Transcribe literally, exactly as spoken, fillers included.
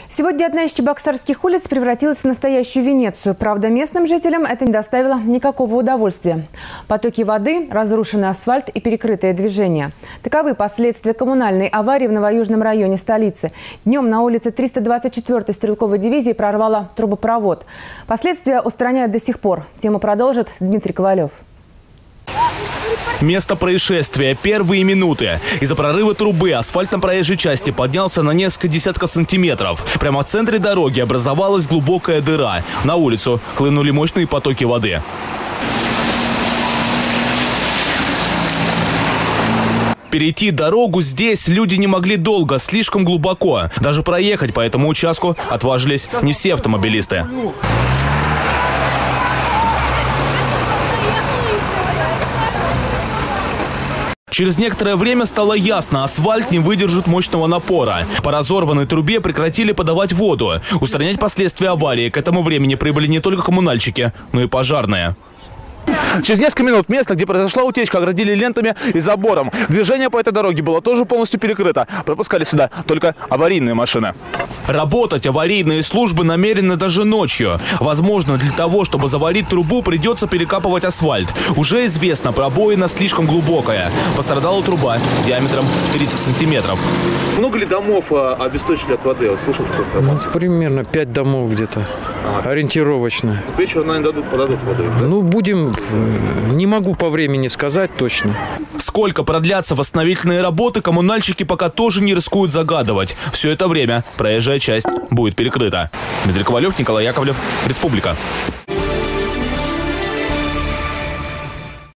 Сегодня одна из чебоксарских улиц превратилась в настоящую Венецию. Правда, местным жителям это не доставило никакого удовольствия. Потоки воды, разрушенный асфальт и перекрытое движение. Таковы последствия коммунальной аварии в Новоюжном районе столицы. Днем на улице триста двадцать четвёртой стрелковой дивизии прорвало трубопровод. Последствия устраняют до сих пор. Тему продолжит Дмитрий Ковалев. Место происшествия. Первые минуты. Из-за прорыва трубы асфальт на проезжей части поднялся на несколько десятков сантиметров. Прямо в центре дороги образовалась глубокая дыра. На улицу хлынули мощные потоки воды. Перейти дорогу здесь люди не могли долго, слишком глубоко. Даже проехать по этому участку отважились не все автомобилисты. Через некоторое время стало ясно, асфальт не выдержит мощного напора. По разорванной трубе прекратили подавать воду. Устранять последствия аварии к этому времени прибыли не только коммунальщики, но и пожарные. Через несколько минут место, где произошла утечка, оградили лентами и забором. Движение по этой дороге было тоже полностью перекрыто. Пропускали сюда только аварийные машины. Работать аварийные службы намерены даже ночью. Возможно, для того, чтобы заварить трубу, придется перекапывать асфальт. Уже известно, пробоина слишком глубокая. Пострадала труба диаметром тридцать сантиметров. Много ли домов обесточили от воды? Вот слышал такую информацию? Ну, примерно пять домов где-то. Ага. Ориентировочно. К вечеру, наверное, дадут, подадут воду. Да? Ну, будем... Не могу по времени сказать точно. Сколько продлятся восстановительные работы, коммунальщики пока тоже не рискуют загадывать. Все это время проезжая часть будет перекрыта. Дмитрий Ковалев, Николай Яковлев, Республика.